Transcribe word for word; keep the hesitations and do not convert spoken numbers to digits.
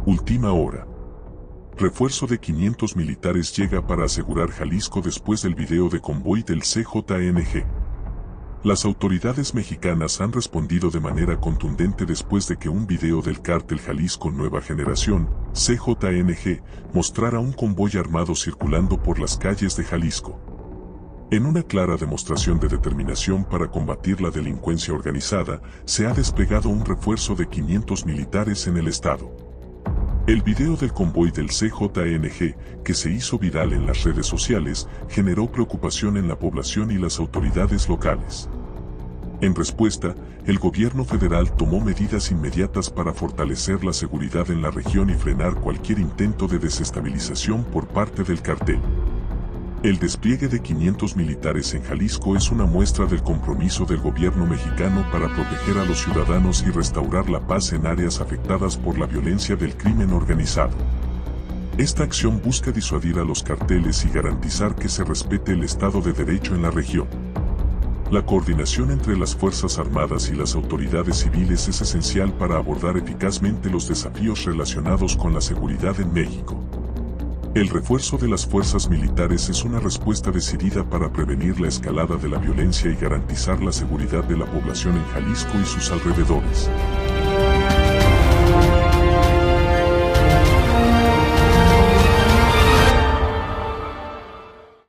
Última hora. Refuerzo de quinientos militares llega para asegurar Jalisco después del video de convoy del C J N G. Las autoridades mexicanas han respondido de manera contundente después de que un video del cártel Jalisco Nueva Generación, C J N G, mostrara un convoy armado circulando por las calles de Jalisco. En una clara demostración de determinación para combatir la delincuencia organizada, se ha desplegado un refuerzo de quinientos militares en el estado. El video del convoy del C J N G, que se hizo viral en las redes sociales, generó preocupación en la población y las autoridades locales. En respuesta, el gobierno federal tomó medidas inmediatas para fortalecer la seguridad en la región y frenar cualquier intento de desestabilización por parte del cartel. El despliegue de quinientos militares en Jalisco es una muestra del compromiso del gobierno mexicano para proteger a los ciudadanos y restaurar la paz en áreas afectadas por la violencia del crimen organizado. Esta acción busca disuadir a los carteles y garantizar que se respete el Estado de Derecho en la región. La coordinación entre las Fuerzas Armadas y las autoridades civiles es esencial para abordar eficazmente los desafíos relacionados con la seguridad en México. El refuerzo de las fuerzas militares es una respuesta decidida para prevenir la escalada de la violencia y garantizar la seguridad de la población en Jalisco y sus alrededores.